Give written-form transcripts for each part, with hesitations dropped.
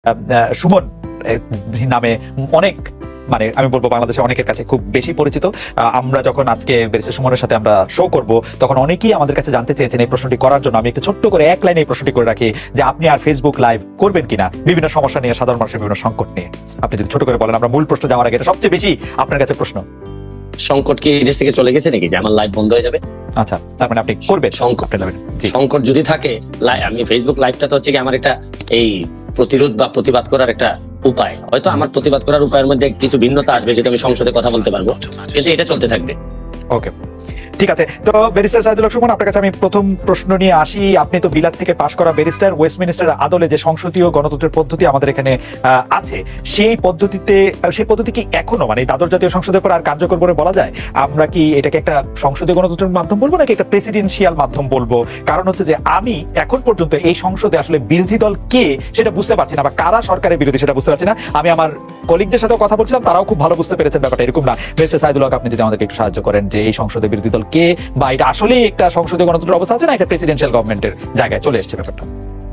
সুমন নামে অনেক মানে আমি বলবো বাংলাদেশে অনেকের কাছে খুব বেশি পরিচিত। আমরা যখন আজকে ব্যারিস্টার সুমনের সাথে আমরা শো করব তখন অনেকেই আমাদের কাছে জানতে চেয়েছেন এই প্রশ্নটি করার জন্য। আমি একটু ছোট্ট করে এক লাইনে এই প্রশ্নটি করে রাখি যে আপনি আর ফেসবুক লাইভ করবেন কিনা বিভিন্ন সমস্যা নিয়ে, সাধারণ মানুষের বিভিন্ন সংকট নিয়ে। আপনি যদি ছোট করে বলেন, আমরা মূল প্রশ্ন যাওয়ার আগে এটা সবচেয়ে বেশি আপনার কাছে প্রশ্ন। সংকট কি এই দেশ থেকে চলে গেছে নাকি যে আমার লাইভ বন্ধ হয়ে যাবে? আচ্ছা, তার মানে আপনি করবেন সংকট যদি থাকে। আমি ফেসবুক লাইভটা তো হচ্ছে কি আমার একটা এই প্রতিরোধ বা প্রতিবাদ করার একটা উপায়। হয়তো আমার প্রতিবাদ করার উপায়ের মধ্যে কিছু ভিন্নতা আসবে যেটা আমি সংসদে কথা বলতে পারবো, কিন্তু এটা চলতে থাকবে। ওকে, ঠিক আছে। তো ব্যারিস্টার সাইদুল হক সুমন, আপনার কাছে আমি প্রথম প্রশ্ন নিয়ে আসি। আপনি তো বিলাত থেকে পাশ করা ব্যারিস্টার। ওয়েস্টমিনিস্টার আদলে যে সংসদীয় গণতন্ত্রের পদ্ধতি আমাদের এখানে আছে, সেই পদ্ধতি কি এখনো মানে দ্বাদশ জাতীয় সংসদের পর আর কার্যকর বলে বলা যায়? আমরা কি এটাকে একটা সংসদীয় গণতন্ত্রের মাধ্যম বলবো নাকি একটা প্রেসিডেন্সিয়াল মাধ্যম বলবো? কারণ হচ্ছে যে আমি এখন পর্যন্ত এই সংসদে আসলে বিরোধী দল কে সেটা বুঝতে পারছি না, বা কারা সরকারের বিরোধী সেটা বুঝতে পারছি না। আমি আমার কলিগদের সাথেও কথা বলছিলাম, তারাও খুব ভালো বুঝতে পেরেছেন ব্যাপারটা এরকম না। ব্যারিস্টার সাইদুল হক, আপনি যদি আমাদেরকে একটু সাহায্য করেন যে এই সংসদে বিরোধী দল কে, বা এটা আসলে একটা সংসদীয় গণতন্ত্রের অবস্থা আছে না একটা প্রেসিডেন্সিয়াল গভর্নমেন্টের জায়গায় চলে এসেছে ব্যাপারটা?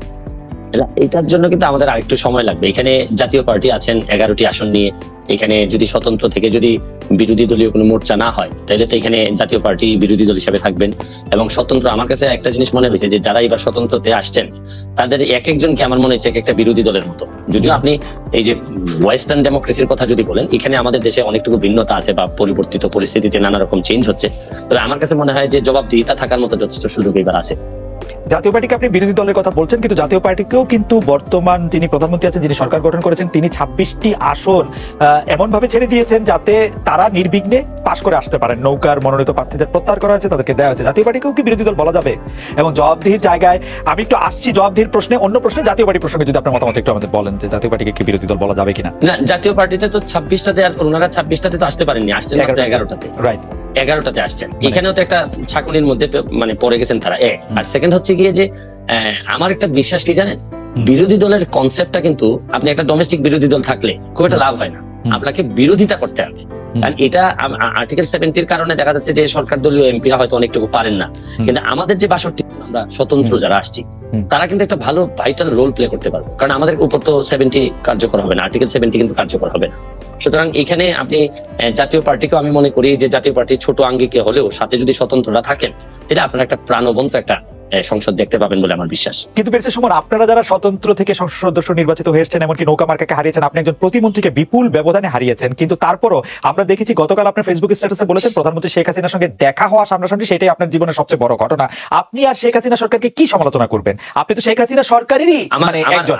এটার জন্য কিন্তু আমাদের আরেকটু সময় লাগবে। এখানে জাতীয় পার্টি আছেন 11টি আসন নিয়ে। এখানে যদি স্বতন্ত্র থেকে যদি বিরোধী দলীয় কোনো মোর্চা না হয় তাহলে তো এখানে জাতীয় পার্টি বিরোধী দল হিসেবে থাকবেন। এবং স্বতন্ত্র, আমার কাছে একটা জিনিস মনে হয়েছে যে যারা এবার স্বতন্ত্রতে আসছেন তাদের এক একজনকে আমার মনে হয়েছে একটা বিরোধী দলের মতো। যদিও আপনি এই যে ওয়েস্টার্ন ডেমোক্রেসির কথা যদি বলেন, এখানে আমাদের দেশে অনেকটুকু ভিন্নতা আছে বা পরিবর্তিত পরিস্থিতিতে নানা রকম চেঞ্জ হচ্ছে। তবে আমার কাছে মনে হয় যে জবাবদিহিতা থাকার মতো যথেষ্ট সুযোগ এবার আছে। জাতীয় পার্টিকে আপনি বিরোধী দলের কথা বলছেন, কিন্তু জাতীয় পার্টিকেও কিন্তু বর্তমান যিনি প্রধানমন্ত্রী আছেন, যিনি সরকার গঠন করেছেন, তিনি 26টি আসন এমন ভাবে ছেড়ে দিয়েছেন যাতে তারা নির্বিঘ্নে পাশ করে আসতে পারেন। নৌকার মনোনীত প্রার্থীদের প্রত্যাহার করা হয়েছে, তাদেরকে দেওয়া হয়েছে। জাতীয় পার্টিকেও কি বিরোধী দল বলা যাবে? এবং জবাবদিহির জায়গায় আমি একটু আসছি জবাবদিহির প্রশ্নে, অন্য প্রশ্নে জাতীয় পার্টি প্রসঙ্গে যদি আপনার মতামত একটু আমাদের বলেন যে জাতীয় পার্টিকে কি বিরোধী দল বলা যাবে কিনা? না, জাতীয় পার্টিতে তো 26টাতে, আর ওনারা 26টাতে তো আসতে পারেননি, আসছেন মাত্র 11টাতে। রাইট, 11টাতে আসছেন। এখানেও তো একটা ছাকুনির মধ্যে মানে পড়ে গেছেন তারা। আর সেকেন্ড হচ্ছে গিয়ে যে আমার একটা বিশ্বাস কি জানেন, বিরোধী দলের কনসেপ্টটা কিন্তু আপনি একটা ডোমেস্টিক বিরোধী দল থাকলে খুব একটা লাভ হয় না, আপনাকে বিরোধিতা করতে হবে। কারণ এটা আর্টিকেল 70-র কারণে দেখা যাচ্ছে যে সরকার দলীয় এমপিরা হয়তো অনেকটুকু পারেন না, কিন্তু আমাদের যে 62 আমরা স্বতন্ত্র যারা আসছি তারা কিন্তু একটা ভালো ভাইটাল রোল প্লে করতে পারবো। কারণ আমাদের উপর তো 70 কার্যকর হবে না, আর্টিকেল 70 কিন্তু কার্যকর হবে না। সুতরাং এখানে আপনি জাতীয় পার্টিকেও আমি মনে করি যে জাতীয় পার্টি ছোট আঙ্গিকে হলেও সাথে যদি স্বতন্ত্ররা থাকেন, এটা আপনার একটা প্রাণবন্ত একটা সংসদ দেখতে পাবেন বলে আমার বিশ্বাস। কিন্তু ব্যারিস্টার সুমন, আপনারা যারা স্বতন্ত্র থেকে সংসদ সদস্য নির্বাচিত হয়েছেন, এমনকি নৌকা মার্কাকে হারিয়েছেন, আপনি একজন প্রতিমন্ত্রীকে বিপুল ব্যবধানে হারিয়েছেন, কিন্তু তারপরও আমরা দেখেছি গতকাল আপনার ফেসবুক স্ট্যাটাসে বলেছেন প্রধানমন্ত্রী শেখ হাসিনার সঙ্গে দেখা হওয়া সামনাসামনি সেটাই আপনার জীবনের সবচেয়ে বড় ঘটনা। আপনি আর শেখ হাসিনা সরকারকে কি সমালোচনা করবেন? আপনি তো শেখ হাসিনা সরকারেরই মানে একজন।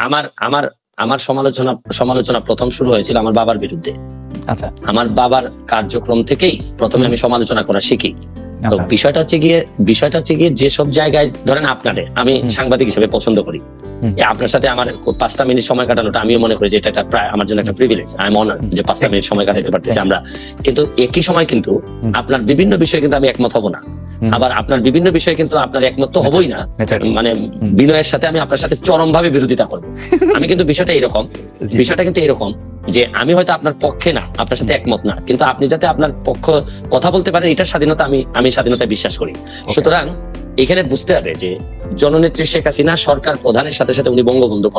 আমার সমালোচনা প্রথম শুরু হয়েছিল আমার বাবার বিরুদ্ধে। আচ্ছা, আমার বাবার কার্যক্রম থেকেই প্রথমে আমি সমালোচনা করা শিখি। তো বিষয়টা হচ্ছে গিয়ে যেসব জায়গায় ধরেন আপনাদের আমি সাংবাদিক হিসেবে পছন্দ করি, আপনার সাথে আমার 5টা মিনিট সময় কাটানোটা আমিও মনে করি যে এটা আমার জন্য একটা প্রিভিলেজ। আই এম অনার্ড যে 5টা মিনিট সময় কাটাতে পারতেছি আমরা। কিন্তু একই সময় কিন্তু আপনার বিভিন্ন বিষয়ে কিন্তু আমি একমত হব না, আবার আপনার বিভিন্ন বিষয়ে কিন্তু আপনার একমত তো হবই না। মানে বিনয়ের সাথে আমি আপনার সাথে চরম ভাবে বিরোধিতা করবো। আমি কিন্তু বিষয়টা কিন্তু এরকম যে আমি হয়তো আপনার পক্ষে না, আপনার সাথে একমত না, কিন্তু আপনি যাতে আপনার পক্ষ কথা বলতে পারেন এটার স্বাধীনতা আমি স্বাধীনতায় বিশ্বাস করি। সুতরাং এখানে বুঝতে হবে যে জননেত্রী শেখ হাসিনা সরকার প্রধানের সাথে সাথে উনি বঙ্গবন্ধু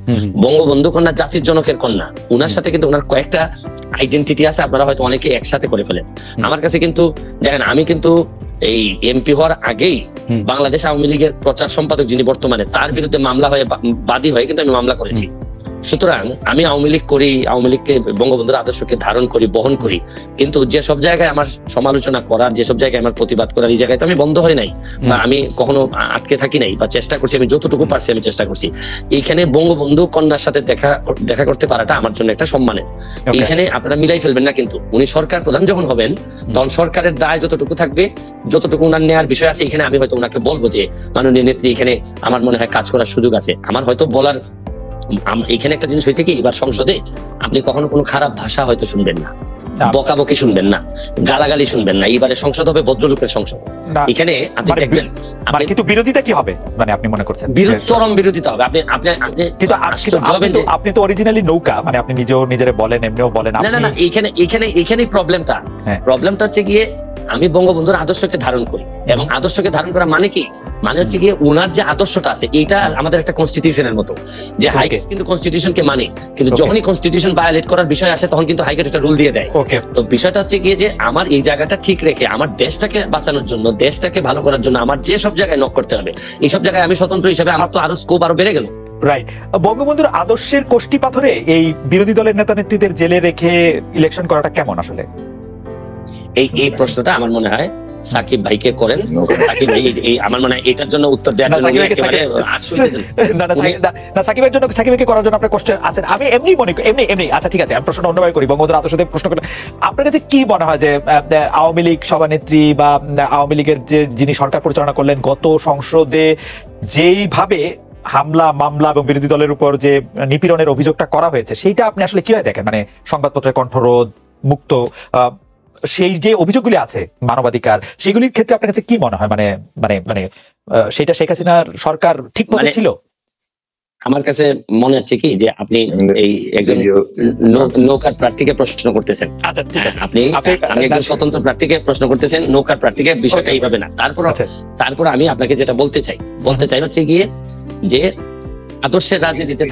কন্যা, জাতির জনকের কন্যা। উনার সাথে কিন্তু উনার কয়েকটা আইডেন্টিটি আছে, আপনারা হয়তো অনেকে একসাথে করে ফেলেন। আমার কাছে কিন্তু দেখেন, আমি কিন্তু এই এমপি হওয়ার আগেই বাংলাদেশ আওয়ামী লীগের প্রচার সম্পাদক যিনি বর্তমানে, তার বিরুদ্ধে মামলা হয়ে বাদী হয়ে কিন্তু আমি মামলা করেছি। সুতরাং আমি আওয়ামী লীগ করি, আওয়ামী লীগকে বঙ্গবন্ধুর আদর্শকে ধারণ করি, বহন করি, কিন্তু যেসব জায়গায় আমার সমালোচনা করার, যেসব জায়গায় আমার প্রতিবাদ করার, এই জায়গায় তো আমি বন্ধ হয় নাই বা আমি কখনো আটকে থাকি নাই, বা চেষ্টা করছি, আমি যতটুকু পারছি আমি চেষ্টা করছি। এইখানে বঙ্গবন্ধু কন্যার সাথে দেখা করতে পারাটা আমার জন্য একটা সম্মানের। এইখানে আপনারা মিলাই ফেলবেন না, কিন্তু উনি সরকার প্রধান যখন হবেন তখন সরকারের দায় যতটুকু থাকবে, যতটুকু উনার নেয়ার বিষয় আছে, এখানে আমি হয়তো উনাকে বলবো যে মাননীয় নেত্রী, এখানে আমার মনে হয় কাজ করার সুযোগ আছে। আমার হয়তো বলার এখানে একটা জিনিস হয়েছে কি, এবার সংসদে আপনি কখনো কোনো খারাপ ভাষা হয়তো শুনবেন না, বকাবকি শুনবেন না, গালাগালি শুনবেন না। এবারে সংসদ হবে ভদ্রলোকের সংসদ। এখানে আপনি দেখবেন কিন্তু বিরোধিতা কি হবে, মানে আপনি মনে করছেন চরম বিরোধিতা হবে। আপনি তো অরিজিনালি নৌকা, মানে আপনি নিজেও নিজেরে বলেন, এমনিও বলেন। না, এখানে প্রবলেমটা হচ্ছে গিয়ে আমি বঙ্গবন্ধুর আদর্শকে ধারণ করি, এবং আদর্শকে ধারণ করা মানে কি, মানে হচ্ছে গিয়ে উনার যে আদর্শটা আছে এইটা আমাদের একটা কনস্টিটিউশনের মতো, যে হাইকোর্ট কিন্তু কনস্টিটিউশনকে মানে, কিন্তু যখনই কনস্টিটিউশন ভায়োলেট করার বিষয় আসে তখন কিন্তু হাইকোর্ট একটা রুল দিয়ে দেয়। তো বিষয়টা হচ্ছে গিয়ে যে আমার এই জায়গাটা ঠিক রেখে আমার দেশটাকে বাঁচানোর জন্য, দেশটাকে ভালো করার জন্য আমার যে সব জায়গায় নক করতে হবে, এইসব জায়গায় আমি স্বতন্ত্র হিসেবে আমার তো আরো স্কোপ আরো বেড়ে গেল। রাইট, বঙ্গবন্ধুর আদর্শের কোষ্ঠী পাথরে এই বিরোধী দলের নেতা নেত্রীদের জেলে রেখে ইলেকশন করাটা কেমন আসলে? এই প্রশ্নটা আমার মনে হয় সাকিব ভাইকে করেন। সাকিব ভাই আমার মনে হয় এটার জন্য উত্তর দেওয়ার জন্য সাকিবের জন্য, সাকিবকে করার জন্য আপনার কোশ্চেন আছেন। আমি এমনি মনে করি, এমনি আচ্ছা ঠিক আছে, আমি প্রশ্ন অন্যভাবে করি, বঙ্গবন্ধুর আদর্শ থেকে প্রশ্ন করি। আপনার কাছে কি মনে হয় যে আওয়ামী লীগ সভানেত্রী বা আওয়ামী লীগের যে যিনি সরকার পরিচালনা করলেন, গত সংসদে যেইভাবে হামলা মামলা এবং বিরোধী দলের উপর যে নিপীড়নের অভিযোগটা করা হয়েছে, সেইটা আপনি আসলে কিভাবে দেখেন? মানে সংবাদপত্রের কণ্ঠরোধ মুক্ত সেই যে অভিযোগগুলি আছে মানবাধিকার, সেগুলির ক্ষেত্রে আপনার কাছে কি মনে হয়? মানে মানে মানে সেটা শেখ হাসিনার সরকার ঠিক মতো ছিল? আমার কাছে মনে হচ্ছে কি যে আপনি এই একজন নৌকার প্রার্থীকে প্রশ্ন করতেছেন। আচ্ছা ঠিক আছে, আপনি একজন স্বতন্ত্র প্রার্থীকে প্রশ্ন করতেছেন, নৌকার প্রার্থীকে, বিষয়টা এইভাবে না। তারপর আমি আপনাকে যেটা বলতে চাই হচ্ছে গিয়ে যে আদর্শের রাজনীতিতে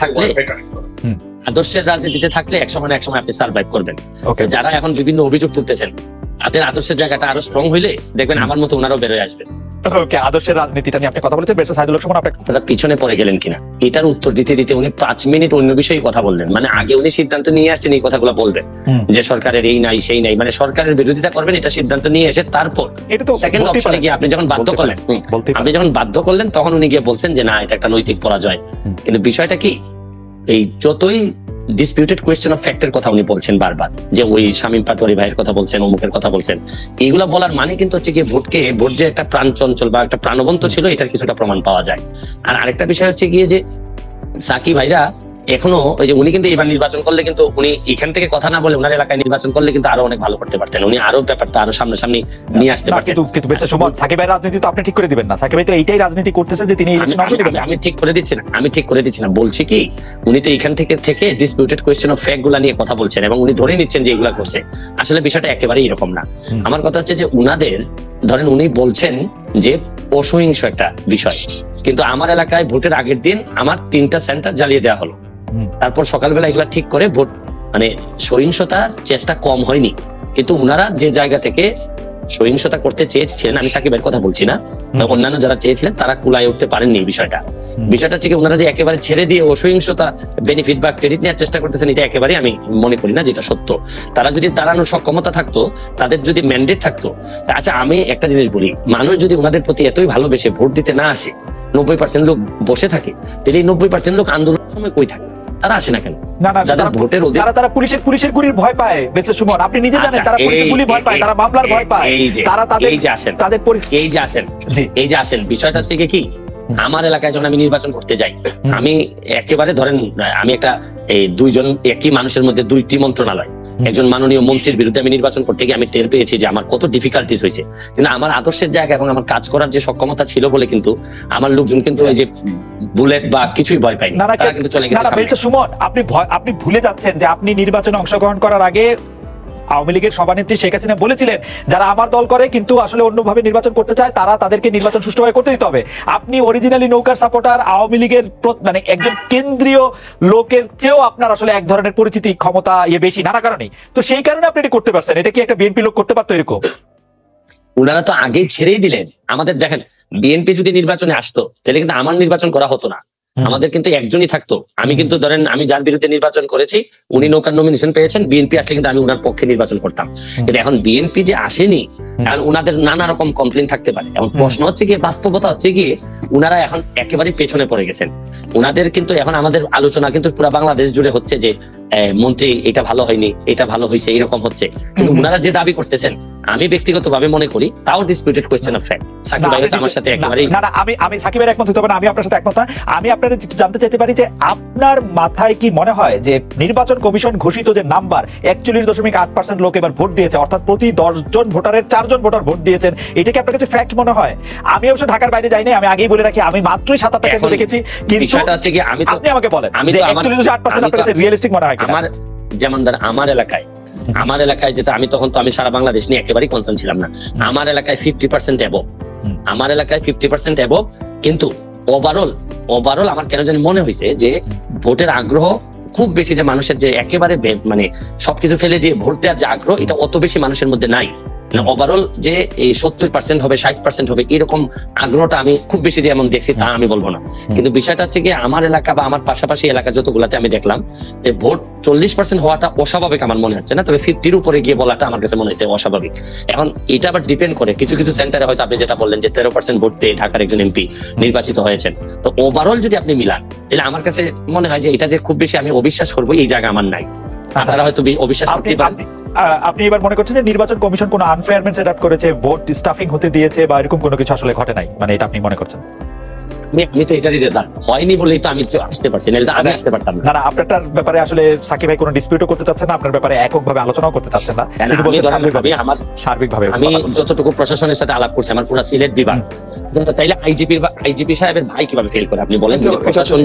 থাকলে এক সময় আপনি সার্ভাইভ করবেন। যারা এখন বিভিন্ন অভিযোগ তুলতেছেন তাদের আদর্শের জায়গাটা আরো স্ট্রং হইলে দেখবেন আমার মতো ওনারাও বেরোয় আসবে। ওকে, আদর্শের রাজনীতিটা নিয়ে আপনি কথা বলেছেন, বেশ সাইদুল হক সুমন আপনারা পিছনে পড়ে গেলেন কিনা এটার উত্তর দিতে উনি 5 মিনিট অন্য বিষয়ে কথা বললেন। মানে আগে উনি সিদ্ধান্ত নিয়ে আসছেন এই কথাগুলো বলবেন যে সরকারের এই নাই সেই নাই, মানে সরকারের বিরোধিতা করবেন, এটা সিদ্ধান্ত নিয়ে এসে তারপর সেকেন্ড অপশনে গিয়ে আপনি যখন বাধ্য করলেন তখন উনি গিয়ে বলছেন যে না, এটা একটা নৈতিক পরাজয়। কিন্তু বিষয়টা কি, এই যতই ডিসপিউটেড কোয়েশ্চেন অফ ফ্যাক্টের কথা উনি বলছেন বারবার, যে ওই শামীম পাটোয়ারি ভাইয়ের কথা বলছেন, অমুকের কথা বলছেন, এইগুলা বলার মানে কিন্তু হচ্ছে কি ভোট যে একটা প্রাণ চঞ্চল বা একটা প্রাণবন্ত ছিল এটার কিছুটা প্রমাণ পাওয়া যায়। আর আরেকটা বিষয় হচ্ছে গিয়ে যে সাকিব ভাইরা এখনো ওই যে উনি কিন্তু এবার নির্বাচন করলে কিন্তু উনি এখান থেকে কথা না বলে ওনার এলাকায় নির্বাচন করলে কিন্তু আরো অনেক ভালো করতে পারতেন, উনি আরো ব্যাপারটা আরো সামনাসামনি নিয়ে আসতে পারতেন। কিন্তু সাকিব ভাইয়ের রাজনীতি তো আপনি ঠিক করে দিবেন না, সাকিব ভাই তো এইটাই রাজনীতি করতেছেন যে তিনি ইলেকশন অংশ নেবেন। আমি ঠিক করে দিচ্ছি না, বলছি কি উনি তো এখান থেকে ডিসপিউটেড কোয়েশ্চেন অফ ফ্যাক্ট গুলা নিয়ে কথা বলছেন এবং উনি ধরে নিচ্ছেন যে এগুলা করছে। আসলে বিষয়টা একেবারেই এরকম না। আমার কথা হচ্ছে যে উনাদের ধরেন উনি বলছেন যে অসহিংস একটা বিষয়, কিন্তু আমার এলাকায় ভোটের আগের দিন আমার 3টা সেন্টার জ্বালিয়ে দেওয়া হলো, তারপর সকালবেলা এগুলা ঠিক করে ভোট, মানে সহিংসতা চেষ্টা কম হয়নি। কিন্তু উনারা যে জায়গা থেকে সহিংসতা করতে চেয়েছিলেন, আমি সাকিবের কথা বলছি না, অন্যান্য যারা চেয়েছিলেন তারা কুলায় উঠতে পারেননি। বিষয়টা থেকে ওনারা যে একেবারে ছেড়ে দিয়ে অসহিংসতা বেনিফিট বা ক্রেডিট নেওয়ার চেষ্টা করতেছেন, এটা একেবারে আমি মনে করি না যেটা সত্য। তারা যদি দাঁড়ানোর সক্ষমতা থাকতো, তাদের যদি ম্যান্ডেট থাকতো। আচ্ছা আমি একটা জিনিস বলি, মানুষ যদি ওনাদের প্রতি এতই ভালোবেসে ভোট দিতে না আসে, 90% লোক বসে থাকে, তাহলে এই 90% লোক আন্দোলনের সময় কই থাকে? তারা আসে না কেন? তারা পুলিশের গুলির ভয় পায়। বেঁচে সুমন, আপনি নিজে জানেন তারা পুলিশের গুলি ভয় পায়, তারা মামলার ভয় পায়। তারা আসেন বিষয়টা হচ্ছে কি, আমার এলাকায় যখন আমি নির্বাচন করতে যাই, আমি একেবারে ধরেন আমি একটা এই 2 জন একই মানুষের মধ্যে 2টি মন্ত্রণালয়, একজন মাননীয় মন্ত্রীর বিরুদ্ধে আমি নির্বাচন করতে গিয়ে আমি টের পেয়েছি যে আমার কত ডিফিকাল্টিস হয়েছে। কিন্তু আমার আদর্শের জায়গা এবং আমার কাজ করার যে সক্ষমতা ছিল বলে কিন্তু আমার লোকজন কিন্তু এই যে বুলেট বা কিছুই ভয় পায়নি, তারা কিন্তু চলে গেছে। সুমন, আপনি ভুলে যাচ্ছেন যে আপনি নির্বাচনে অংশগ্রহণ করার আগে আওয়ামী লীগের সভানেত্রী শেখ হাসিনা বলেছিলেন যারা আমার দল করে কিন্তু আসলে অন্যভাবে নির্বাচন করতে চায় তারা তাদেরকে নির্বাচন সুষ্ঠুভাবে করতে দিতে হবে। আপনি অরিজিনালি নৌকার সাপোর্টার, আওয়ামী লীগের মানে একজন কেন্দ্রীয় লোকের চেয়েও আপনার আসলে এক ধরনের পরিচিতি ক্ষমতা বেশি নানা কারণে, তো সেই কারণে আপনি এটা করতে পারছেন। এটা কি একটা বিএনপি লোক করতে পারতো এরকম? ওনারা তো আগেই ছেড়েই দিলেন আমাদের। দেখেন বিএনপি যদি নির্বাচনে আসতো তাহলে কিন্তু আমার নির্বাচন করা হতো না, আমাদের কিন্তু একজনই থাকতো। আমি কিন্তু ধরেন আমি যার বিরুদ্ধে নির্বাচন করেছি উনি নৌকার নমিনেশন পেয়েছেন, বিএনপি আসলে কিন্তু আমি ওনার পক্ষে নির্বাচন করতাম। কিন্তু এখন বিএনপি যে আসেনি, কারণ ওনাদের নানা রকম কমপ্লেন থাকতে পারে। এখন প্রশ্ন হচ্ছে গিয়ে, বাস্তবতা হচ্ছে গিয়ে ওনারা এখন একেবারে পেছনে পড়ে গেছেন। ওনাদের কিন্তু এখন আমাদের আলোচনা কিন্তু পুরো বাংলাদেশ জুড়ে হচ্ছে যে মন্ত্রী এটা ভালো হয়নি, এটা ভালো হয়েছে, এরকম হচ্ছে। কিন্তু ওনারা যে দাবি করতেছেন আমি ব্যক্তিগতভাবে মনে করি তাও disputed question of fact. Sakib ভাই আমার সাথে একেবারে না, আমি সাকিবের একমত হতে পারি না, আমি আপনার সাথে একমত না। আমি আপনাদের জানতে চাইতে পারি যে আপনার মাথায় কি মনে হয় যে নির্বাচন কমিশন ঘোষিত যে নাম্বার 41.8% লোক এবার ভোট দিয়েছে, অর্থাৎ প্রতি 10 জন ভোটারের 4 জন ভোটার ভোট দিয়েছেন, এটা কি আপনার কাছে ফ্যাক্ট মনে হয়? আমি অবশ্য ঢাকার বাইরে যাই নাই, আমি আগেই বলে রাখি আমি মাত্রই 7-8টা কেন্দ্র দেখেছি। কিন্তু বিষয়টা হচ্ছে কি, আপনি আমাকে বলেন যে 41.8% আপনার কাছে রিয়েলিস্টিক মনে হয় কিনা? আমার যেমন ধর আমার এলাকায় আমার এলাকায় যেটা আমি তখন তো আমি সারা বাংলাদেশ নিয়ে একেবারেই কনসার্ন ছিলাম না, আমার এলাকায় 50% অ্যাবভ, আমার এলাকায় 50% অ্যাবভ। কিন্তু ওভারঅল আমার কেন জানি মনে হয়েছে যে ভোটের আগ্রহ খুব বেশি, যে মানুষের যে একেবারে মানে সবকিছু ফেলে দিয়ে ভোট দেওয়ার যে আগ্রহ, এটা অত বেশি মানুষের মধ্যে নাই। ওভারঅল যে এই 70% হবে 60% হবে এরকম আগ্রহটা আমি খুব বেশি যেমন দেখছি তা আমি বলবো না। কিন্তু বিষয়টা হচ্ছে কি, আমার এলাকা বা আমার পাশাপাশি এলাকা যতগুলাতে আমি দেখলাম যে ভোট 40% হওয়াটা অস্বাভাবিক আমার মনে হচ্ছে না, তবে 50-র উপরে গিয়ে বলাটা আমার কাছে মনে হচ্ছে অস্বাভাবিক। এখন এটা আবার ডিপেন্ড করে, কিছু কিছু সেন্টারে হয়তো আপনি যেটা বললেন যে 13% ভোট পেয়ে ঢাকার একজন এমপি নির্বাচিত হয়েছেন, তো ওভারঅল যদি আপনি মিলান তাহলে আমার কাছে মনে হয় যে এটা যে খুব বেশি আমি অবিশ্বাস করবো এই জায়গা আমার নাই। আপনারা হয়তো অবিশ্বাস করতে পারেন। আপনি এবার মনে করছেন যে নির্বাচন কমিশন কোনো আনফেয়ারমেন্ট সেটআপ করেছে, ভোট স্টাফিং হতে দিয়েছে বা এরকম কোনো কিছু আসলে ঘটে নাই, মানে এটা আপনি মনে করছেন? আমি তো এটারই রেজাল্ট হয়নি বলেই তো আমি আসতে পারছি না, এটা আমি আসতে পারতাম না। আপনারটার ব্যাপারে আসলে সাকিব ভাই কোনো ডিসপিউটও করতে চাচ্ছেন না, আপনার ব্যাপারে এককভাবে আলোচনাও করতে চাচ্ছেন না, তিনি বলছেন সার্বিকভাবে। আমি যতটুকু প্রশাসনের সাথে আলাপ করছি, আমার পুরো সিলেট বিভাগ, তাইলে আইজিপি সাহেবের ভাই কিভাবে ফেল করে আপনি বলেন? প্রশাসন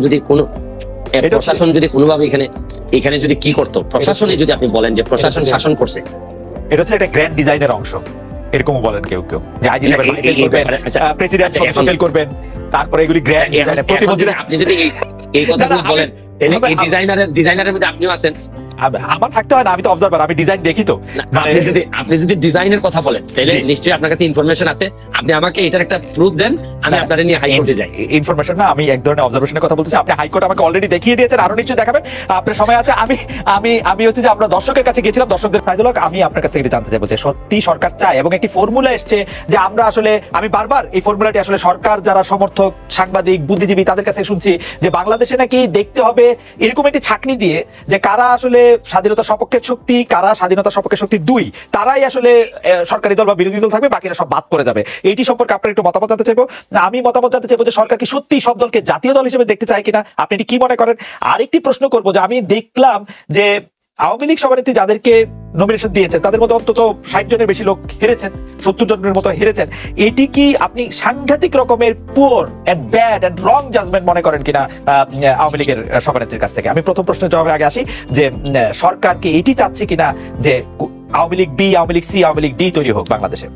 যদি কোনোভাবে এখানে যদি কি করতো, প্রশাসনে যদি আপনি বলেন যে প্রশাসন শাসন করছে, এটা হচ্ছে একটা গ্র্যান্ড ডিজাইনের অংশ, এরকমও বলেন কেউ কেউ যে আইজি সাহেব প্রেসিডেন্ট ফেল করবেন, তারপরে এগুলি গ্র্যান্ড ডিজাইনের প্রতিবন্ধী। আপনি যদি এই কথাগুলো বলেন তাহলে এই ডিজাইনারের মধ্যে আপনিও আছেন। আমার থাকতে হয় না, আমি তো অবজারভার, আমি ডিজাইন দেখি তো। আপনি যদি ডিজাইনের কথা বলেন তাহলে নিশ্চয়ই আপনার কাছে ইনফরমেশন আছে, আপনি আমাকে এটার একটা প্রুফ দেন, আমি আপনার নিয়ে হাইকোর্টে যাই। ইনফরমেশন না, আমি এক ধরনের অবজারভেশনের কথা বলতেছি। আপনি হাইকোর্ট আমাকে অলরেডি দেখিয়ে দিয়েছেন, আরো নিশ্চয়ই দেখাবেন, আপনার সময় আছে। আমি হচ্ছে যে আমরা দর্শকের কাছে গেছিলাম, দর্শকদের সাইদুল হক, আমি আপনার কাছে জানতে চাইবো যে সত্যি সরকার চায় এবং একটি ফর্মুলা এসছে যে আমরা আসলে, আমি বারবার এই ফর্মুলাটি আসলে সরকার যারা সমর্থক, সাংবাদিক, বুদ্ধিজীবী তাদের কাছে শুনছি যে বাংলাদেশে নাকি দেখতে হবে এরকম একটি ছাকনি দিয়ে যে কারা আসলে স্বাধীনতা সপক্ষের শক্তি, কারা স্বাধীনতা সপক্ষের শক্তি দুই, তারাই আসলে সরকারি দল বা বিরোধী দল থাকবে, বাকিরা সব বাদ করে যাবে। এইটি সম্পর্কে আপনার একটু মতামত জানতে চাইবো। আমি মতামত জানতে চাইবো যে সরকার কি সত্যি সব দলকে জাতীয় দল হিসেবে দেখতে চায় কিনা, আপনি এটি কি মনে করেন? আরেকটি প্রশ্ন করবো যে আমি দেখলাম যে আওয়ামী লীগ সভানেত্রী যাদেরকে নমিনেশন দিয়েছেন তাদের মধ্যে অন্তত 60 জনের বেশি লোক হেরেছেন, 70 জনের মতো হেরেছেন। এটি কি আপনি সাংঘাতিক রকমের poor and bad and wrong judgement মনে করেন কিনা আওয়ামী লীগের সভানেত্রীর কাছ থেকে? আমি প্রথম প্রশ্নের জবাবে আগে আসি যে সরকার কি এটি চাচ্ছে কিনা যে Awami League B, Awami League C, Awami League D তৈরি হোক বাংলাদেশে?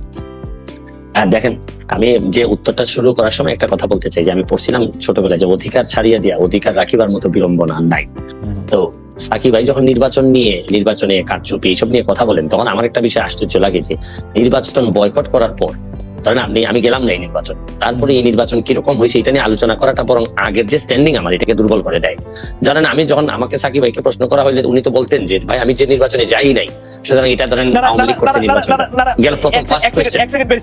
দেখেন, আমি যে উত্তরটা শুরু করার সময় একটা কথা বলতে চাই যে আমি পড়ছিলাম ছোটবেলায় যে অধিকার ছাড়িয়ে দেয়া অধিকার রাখিবার মতো বিড়ম্বনা নাই। তো সাকিব ভাই যখন নির্বাচনে কারচুপি এইসব নিয়ে কথা বলেন, তখন আমার একটা বিষয় আশ্চর্য লাগে যে নির্বাচন বয়কট করার পর ধরেন আমি গেলাম না এই নির্বাচন, তারপরে এই নির্বাচন কিরকম হয়েছে এটা নিয়ে আলোচনা করাটা বরং আগের যে স্ট্যান্ডিং আমার এটাকে দুর্বল করে দেয়। জানেন, আমি যখন আমাকে সাকিব ভাইকে প্রশ্ন করা হলে উনি তো বলতেন যে ভাই আমি যে নির্বাচনে যাই নাই, সুতরাং এটা ধরেন আওয়ামী লীগ করছে নির্বাচন। গেল প্রথম ফার্স্ট কোশ্চেন,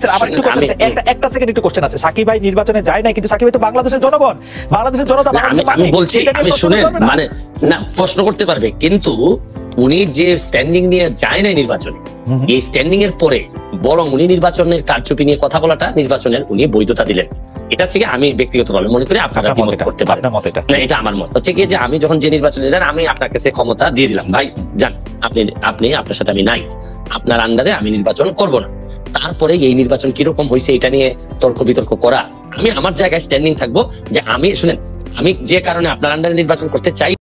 একটা সেকেন্ড একটু কোশ্চেন আছে। সাকিব ভাই নির্বাচনে যায় নাই, কিন্তু সাকিব ভাই তো বাংলাদেশের জনগণ, বাংলাদেশের জনতা। আমি বলছি, আমি শুনেন, মানে না প্রশ্ন করতে পারবে, কিন্তু উনি যে স্ট্যান্ডিং নিয়ে যায় নাই নির্বাচনে, এই স্ট্যান্ডিং এর পরে বরং উনি নির্বাচনের কারচুপি নিয়ে কথা বলাটা নির্বাচনের উনি বৈধতা দিলেন। এটা হচ্ছে কি আমি ব্যক্তিগতভাবে মনে করি, আপনারা দ্বিমত করতে পারেন না, এটা আমার মত হচ্ছে কি যে আমি যখন যে নির্বাচনে দিলেন আমি আপনার কাছে ক্ষমতা দিয়ে দিলাম, ভাই যান আপনি আপনার সাথে আমি নাই, আপনার আন্ডারে আমি নির্বাচন করব না। তারপরে এই নির্বাচন কিরকম হয়েছে এটা নিয়ে তর্ক বিতর্ক করা, আমি আমার জায়গায় স্ট্যান্ডিং থাকবো যে আমি শুনেন, আমি যে কারণে আপনার আন্ডারে নির্বাচন করতে চাই